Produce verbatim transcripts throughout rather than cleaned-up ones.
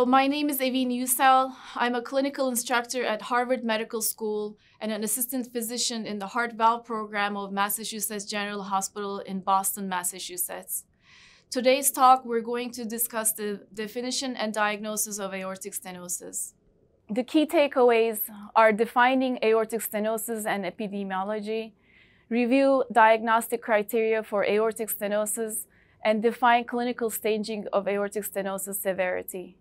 So my name is Yucel. I'm a clinical instructor at Harvard Medical School and an assistant physician in the heart valve program of Massachusetts General Hospital in Boston, Massachusetts. Today's talk, we're going to discuss the definition and diagnosis of aortic stenosis. The key takeaways are defining aortic stenosis and epidemiology, review diagnostic criteria for aortic stenosis, and define clinical staging of aortic stenosis severity.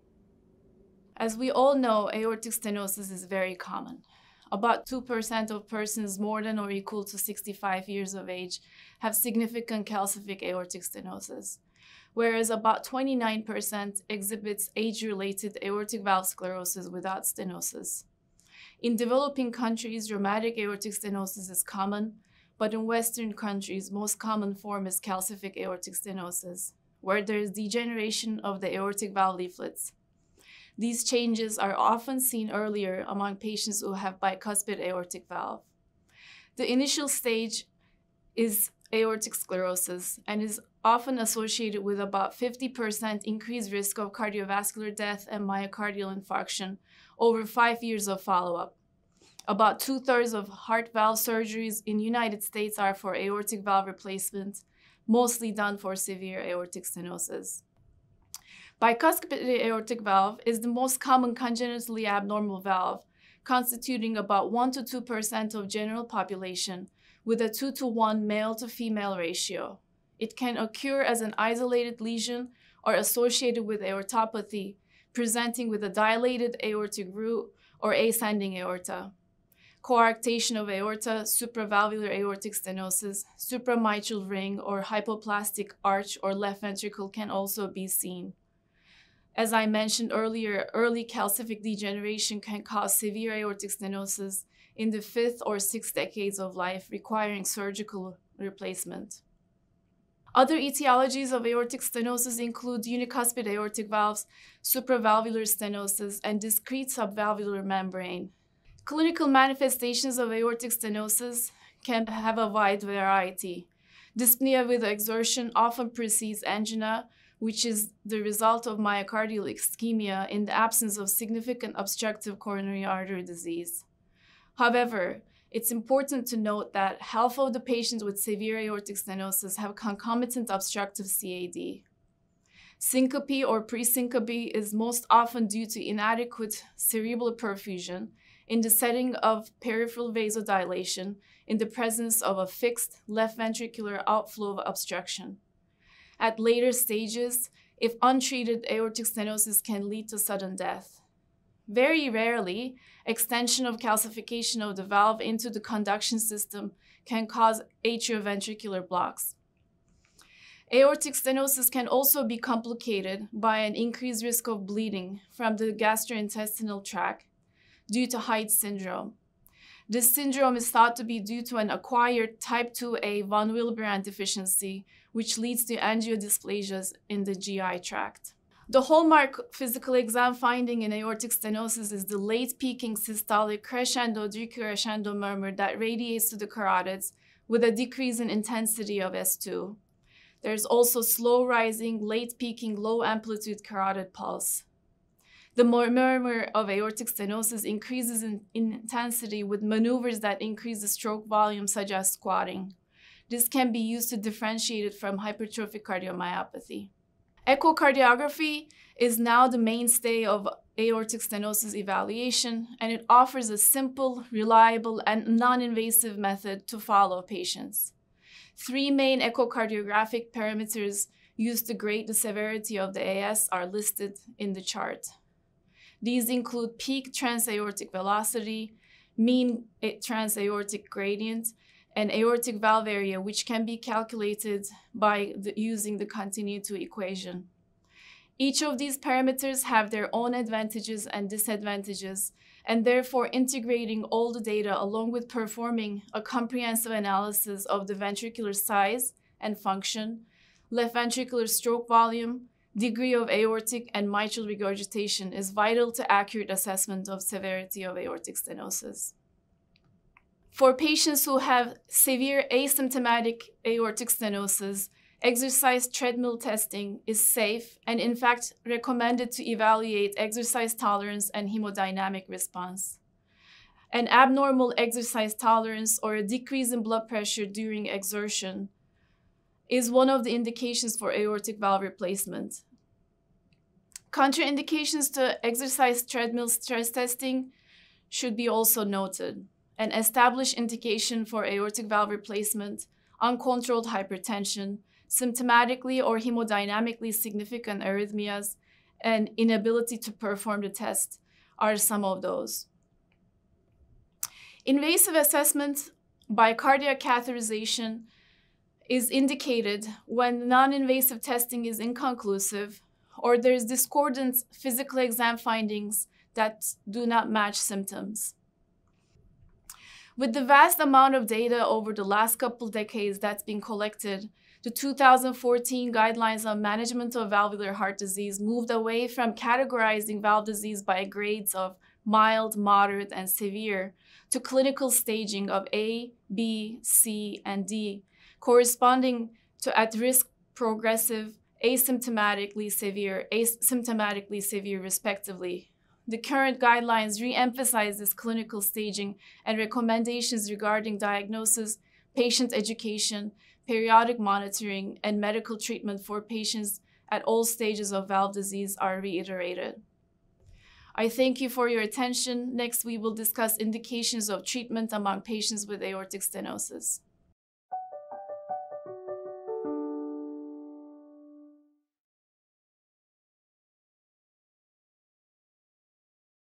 As we all know, aortic stenosis is very common. About two percent of persons more than or equal to sixty-five years of age have significant calcific aortic stenosis, whereas about twenty-nine percent exhibits age-related aortic valve sclerosis without stenosis. In developing countries, dramatic aortic stenosis is common, but in Western countries, most common form is calcific aortic stenosis, where there is degeneration of the aortic valve leaflets. These changes are often seen earlier among patients who have bicuspid aortic valve. The initial stage is aortic sclerosis and is often associated with about fifty percent increased risk of cardiovascular death and myocardial infarction over five years of follow-up. About two-thirds of heart valve surgeries in the United States are for aortic valve replacement, mostly done for severe aortic stenosis. Bicuspid aortic valve is the most common congenitally abnormal valve, constituting about one to two percent of general population, with a two to one male to female ratio. It can occur as an isolated lesion or associated with aortopathy, presenting with a dilated aortic root or ascending aorta. Coarctation of aorta, supravalvular aortic stenosis, supramitral ring, or hypoplastic arch or left ventricle can also be seen. As I mentioned earlier, early calcific degeneration can cause severe aortic stenosis in the fifth or sixth decades of life, requiring surgical replacement. Other etiologies of aortic stenosis include unicuspid aortic valves, supravalvular stenosis, and discrete subvalvular membrane. Clinical manifestations of aortic stenosis can have a wide variety. Dyspnea with exertion often precedes angina, which is the result of myocardial ischemia in the absence of significant obstructive coronary artery disease. However, it's important to note that half of the patients with severe aortic stenosis have concomitant obstructive C A D. Syncope or presyncope is most often due to inadequate cerebral perfusion in the setting of peripheral vasodilation in the presence of a fixed left ventricular outflow of obstruction. At later stages, if untreated, aortic stenosis can lead to sudden death. Very rarely, extension of calcification of the valve into the conduction system can cause atrioventricular blocks. Aortic stenosis can also be complicated by an increased risk of bleeding from the gastrointestinal tract due to Hyde syndrome. This syndrome is thought to be due to an acquired type two A von Willebrand deficiency, which leads to angiodysplasias in the G I tract. The hallmark physical exam finding in aortic stenosis is the late peaking systolic crescendo decrescendo murmur that radiates to the carotids with a decrease in intensity of S two. There's also slow rising, late peaking, low amplitude carotid pulse. The murmur of aortic stenosis increases in intensity with maneuvers that increase the stroke volume, such as squatting. This can be used to differentiate it from hypertrophic cardiomyopathy. Echocardiography is now the mainstay of aortic stenosis evaluation, and it offers a simple, reliable, and non-invasive method to follow patients. Three main echocardiographic parameters used to grade the severity of the A S are listed in the chart. These include peak transaortic velocity, mean transaortic gradient, and aortic valve area, which can be calculated by the, using the continuity equation. Each of these parameters have their own advantages and disadvantages, and therefore integrating all the data along with performing a comprehensive analysis of the ventricular size and function, left ventricular stroke volume, degree of aortic and mitral regurgitation is vital to accurate assessment of severity of aortic stenosis. For patients who have severe asymptomatic aortic stenosis, exercise treadmill testing is safe and in fact recommended to evaluate exercise tolerance and hemodynamic response. An abnormal exercise tolerance or a decrease in blood pressure during exertion is one of the indications for aortic valve replacement. Contraindications to exercise treadmill stress testing should be also noted. An established indication for aortic valve replacement, uncontrolled hypertension, symptomatically or hemodynamically significant arrhythmias, and inability to perform the test are some of those. Invasive assessment by cardiac catheterization is indicated when non-invasive testing is inconclusive or there's discordant physical exam findings that do not match symptoms. With the vast amount of data over the last couple decades that's been collected, the two thousand fourteen guidelines on management of valvular heart disease moved away from categorizing valve disease by grades of mild, moderate, and severe to clinical staging of A, B, C, and D, corresponding to at-risk, progressive, asymptomatically severe, asymptomatically severe, respectively. The current guidelines re-emphasize this clinical staging and recommendations regarding diagnosis, patient education, periodic monitoring, and medical treatment for patients at all stages of valve disease are reiterated. I thank you for your attention. Next, we will discuss indications of treatment among patients with aortic stenosis.